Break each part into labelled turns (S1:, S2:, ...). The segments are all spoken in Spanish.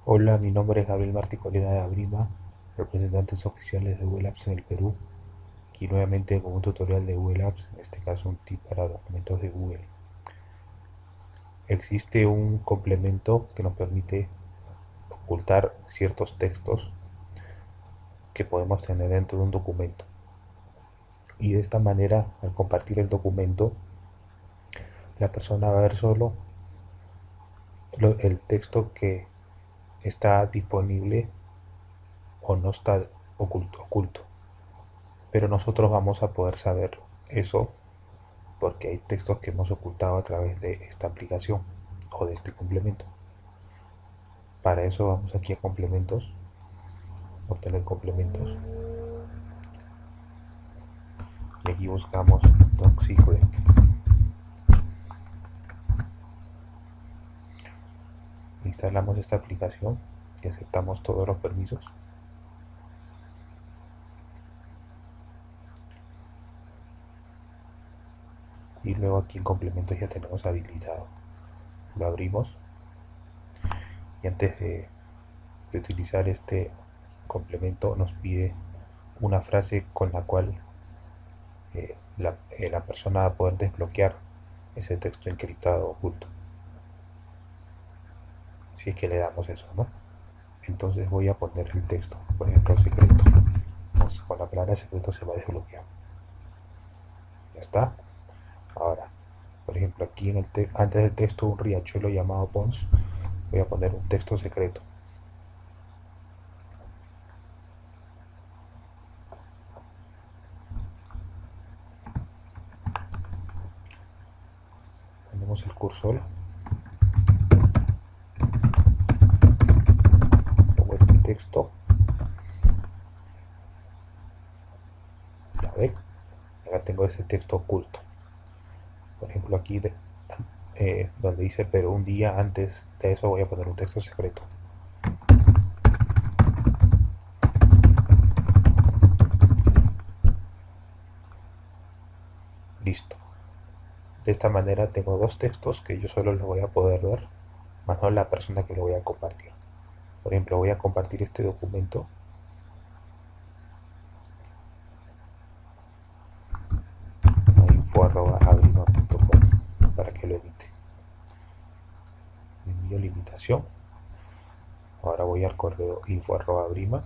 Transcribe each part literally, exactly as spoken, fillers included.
S1: Hola, mi nombre es Gabriel Martí Colina de Abrima, representantes oficiales de Google Apps en el Perú, y nuevamente con un tutorial de Google Apps, en este caso un tip para documentos de Google. Existe un complemento que nos permite ocultar ciertos textos que podemos tener dentro de un documento. Y de esta manera, al compartir el documento, la persona va a ver solo lo- el texto que está disponible o no está oculto, oculto. Pero nosotros vamos a poder saber eso porque hay textos que hemos ocultado a través de esta aplicación o de este complemento. Para eso vamos aquí a complementos, obtener complementos, y aquí buscamos Doc Secret. Instalamos esta aplicación y aceptamos todos los permisos. Y luego aquí en complementos ya tenemos habilitado. Lo abrimos y antes de, de utilizar este complemento nos pide una frase con la cual eh, la, eh, la persona va a poder desbloquear ese texto encriptado oculto. Si es que le damos eso, ¿no? Entonces voy a poner el texto, por ejemplo, secreto. Pues con la palabra secreto se va a desbloquear. Ya está. Ahora, por ejemplo, aquí en el te antes del texto un riachuelo llamado Pons, voy a poner un texto secreto. Ponemos el cursor, pongo este texto, ya ven, acá tengo ese texto oculto. Por ejemplo, aquí de, eh, donde dice, pero un día antes de eso voy a poner un texto secreto. Listo. De esta manera tengo dos textos que yo solo los voy a poder ver, más no la persona que lo voy a compartir. Por ejemplo, voy a compartir este documento a info arroba abrima punto com para que lo edite. Le envío la invitación. Ahora voy al correo info arroba abrima.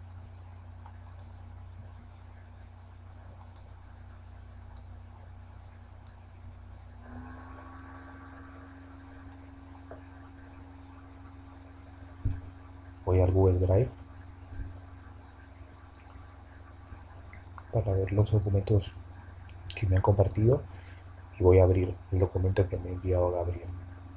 S1: Voy al Google Drive para ver los documentos que me han compartido y voy a abrir el documento que me ha enviado Gabriel.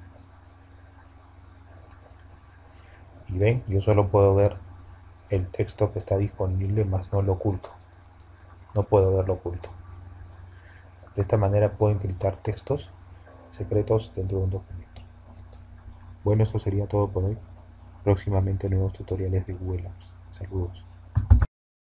S1: Y ven, yo solo puedo ver el texto que está disponible, más no lo oculto. No puedo verlo oculto. De esta manera puedo encriptar textos secretos dentro de un documento. Bueno, eso sería todo por hoy. Próximamente nuevos tutoriales de Google Apps. Saludos.